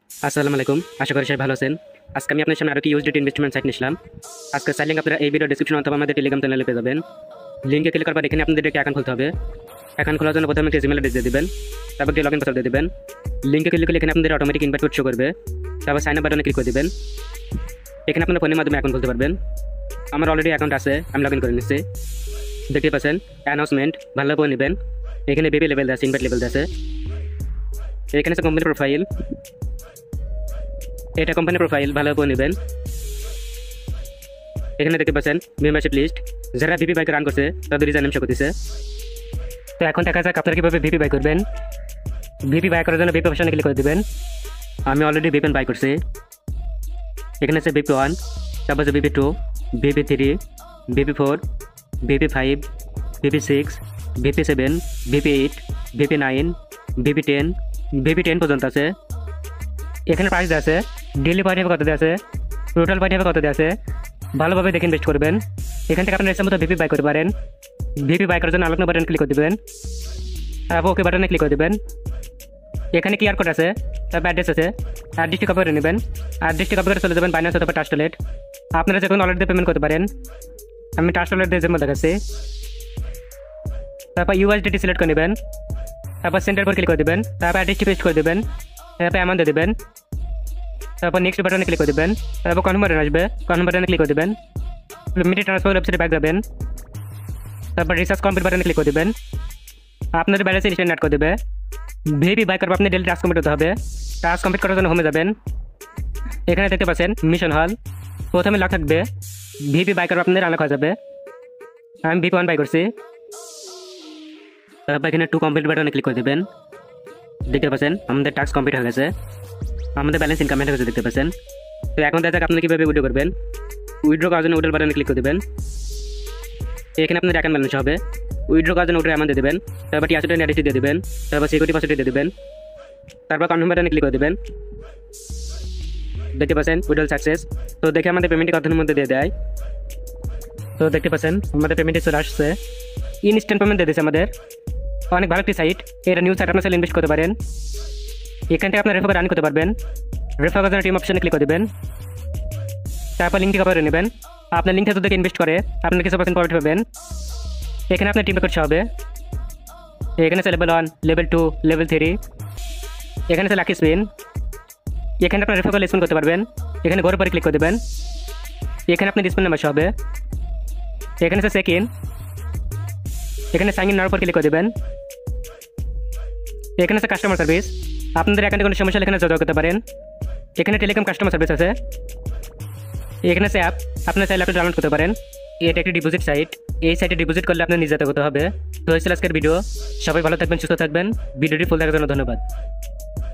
আসসালামু আলাইকুম, আশা করি সবাই ভালো আছেন। আজকে আমি আপনার সামনে আরও কি ইউএসডিটি ইনভেস্টমেন্ট সাইট নিলাম। আজকে সাইট লিঙ্ক আপনারা এই ভিডিও ডেসক্রিপশন অথবা আমাদের টেলিগ্রাম চ্যানেলে পেয়ে যাবেন। লিঙ্কে ক্লিক করার পর এখানে আপনাদের একটা অ্যাকাউন্ট খুলতে হবে। অ্যাকাউন্ট খোলার জন্য প্রথমে একটা জিমেল অ্যাড্রেস দিয়ে দেবেন, তারপর একটা লগইন পাসওয়ার্ড দিয়ে দেবেন। লিঙ্কে ক্লিক করলে এখানে আপনাদের অটোমেটিক ইনভাইট কোড শো করবে, তারপর সাইন আপ বাটনে ক্লিক করে দেবেন। এখানে আপনার ফোনের মাধ্যমে অ্যাকাউন্ট খুলতে পারবেন। আমার অলরেডি অ্যাকাউন্ট আছে, আমি লগইন করে নিচ্ছি। দেখতে পাচ্ছেন অ্যানাউন্সমেন্ট ভালো করে নেবেন। এখানে বিপি লেভেল আছে, ইনভাইট লেভেল আছে। এখানে আছে কোম্পানি প্রোফাইল, এটা কোম্পানি প্রোফাইল ভালো করে নেবেন। এখানে দেখতে পাচ্ছেন মেম্বারশিপ লিস্ট, যারা ভিপি বাইক রান করছে তাদের রিজাইন শো করতেছে। তো এখন দেখা যাক আপনারা কীভাবে ভিপি বাই করবেন। ভিপি বাই করার জন্য ভিপি অপশনে ক্লিক করে দেবেন। আমি অলরেডি ভিপি বাই করছি। এখানে আছে ভিপি 1, তারপর আছে VP 2, VP 3, VP 4, VP 5, VP 6, VP 7, VP 8, VP 9, VP 10, VP 10 পর্যন্ত আছে। এখানে প্রাইস দেওয়া আছে, ডেলি পার্টি হবে কত দেওয়া আছে, টোটাল পার্টি হবে কত দেওয়া আছে। ভালোভাবে দেখে ইনভেস্ট করবেন। এখান থেকে আপনার ইচ্ছা মতো ভিপি বাই করতে পারেন। ভিপি বাই করার জন্য আলোচনা বাটন ক্লিক করে দেবেন, তারপর ওকে বাটনে ক্লিক করে দেবেন। এখানে কিউআর কোড আছে, তারপর অ্যাড্রেস আছে। অ্যাড্রেসটি কপি করে নেবেন। অ্যাড্রেসটি কপি করে চলে যাবেন বাইন্যান্স অথবা ট্রাস্টওয়ালেট। আপনারা যে কোনো ওয়ালেট দিয়ে পেমেন্ট করতে পারেন। আমি ট্রাস্টওয়ালেট দিয়ে যেমন দেখাচ্ছি। তারপর ইউএসডিটি সিলেক্ট করে নেবেন, তারপর সেন্টার পর ক্লিক করে দেবেন, তারপর অ্যাড্রেসটি পেস্ট করে দেবেন, তারপর অ্যামাউন্ট দিয়ে দেবেন, তারপর নেক্সট বাটনে ক্লিক করে দেবেন, তারপর কনফার্ম বাটন আসবে, কনফার্ম বাটনে ক্লিক করে দেবেন। লিমিটেড ট্রান্সফার ওয়েবসাইটে ব্যাক যাবেন, তারপর রিসার্চ কমপ্লিট বাটনে ক্লিক করে দেবেন। আপনাদের ব্যালেন্স লিস্টে অ্যাড করে দেবে। ভিপি বাই করার পর আপনি ডেলি টাস্ক কমপ্লিট হতে হবে। টাস্ক কমপ্লিট করার জন্য হোমে যাবেন। এখানে দেখতে পাচ্ছেন মিশন হল, প্রথমে লক থাকবে। ভিপি বাই করার আপনাদের আনলক হয়ে যাবে। আমি ভিপি 1 বাই করছি। তারপর এখানে 2 কমপ্লিট বাটনে ক্লিক করে দেবেন। দেখতে পাচ্ছেন আমাদের টাস্ক কমপ্লিট হয়ে গেছে, আমাদের ব্যালেন্স ইনকাম হয়ে গেছে দেখতে পাচ্ছেন। তো এখন দেখা যাক আপনারা কীভাবে উইথড্র করবেন। উইথড্র করার জন্য উইথড্র বাটনে ক্লিক করে দেবেন। এখানে আপনাদের অ্যাকাউন্ট ব্যালেন্স হবে। উইথড্র করার জন্য উইথড্র অ্যামাউন্ট দিয়ে দেবেন, তারপর টিআরসি অ্যাড্রেস দিয়ে দেবেন, তারপর সিকিউরিটি পাসওয়ার্ড দিয়ে দেবেন, তারপর কনফার্ম বাটনে ক্লিক করে দেবেন। দেখতে পাচ্ছেন উইথড্রল সাকসেস। তো দেখে আমাদের পেমেন্টটি কতদিনের মধ্যে দিয়ে দেয়। তো দেখতে পাচ্ছেন আমাদের পেমেন্টটি চলে আসছে। ইনস্ট্যান্ট পেমেন্ট দিয়ে দিয়েছে আমাদের। অনেক ভালো একটি সাইট, এটা নিউজ সাইট, আপনার সাথে ইনভেস্ট করতে পারেন। এখান থেকে আপনার রেফার রান করতে পারবেন। রেফার করার জন্য টিম অপশনে ক্লিক করে দেবেন, তারপর লিঙ্কটি কপি করে নেবেন। আপনার লিঙ্ক থেকে যদি ইনভেস্ট করে আপনার কিছু পার্সেন্ট প্রফিট পাবেন। এখানে আপনার টিম করতে হবে। এখানে আছে লেভেল 1, লেভেল 2, লেভেল 3। এখানে আছে লাকি স্পিন। এখানে আপনার রেফার করে স্পিন করতে পারবেন। এখানে ঘরের পরে ক্লিক করে দেবেন। এখানে আপনার স্পিন নাম্বার হবে। এখানে আছে চেক ইন। এখানে সাইন ইন নেওয়ার পর ক্লিক করে দেবেন। এখানে আছে কাস্টমার সার্ভিস, আপনাদের অ্যাকাউন্টে কোনো সমস্যা এখানে যোগাযোগ করতে পারেন। এখানে টেলিকম কাস্টমার সার্ভিস আছে। এখানে আছে অ্যাপ, আপনারা চাইলে অ্যাপটি ডাউনলোড করতে পারেন। এটা একটি ডিপোজিট সাইট, এই সাইটে ডিপোজিট করলে আপনার নিজে হতে হবে। তো হয়েছিল আজকের ভিডিও। সবাই ভালো থাকবেন, সুস্থ থাকবেন। ভিডিওটি ফুল দেখার জন্য ধন্যবাদ।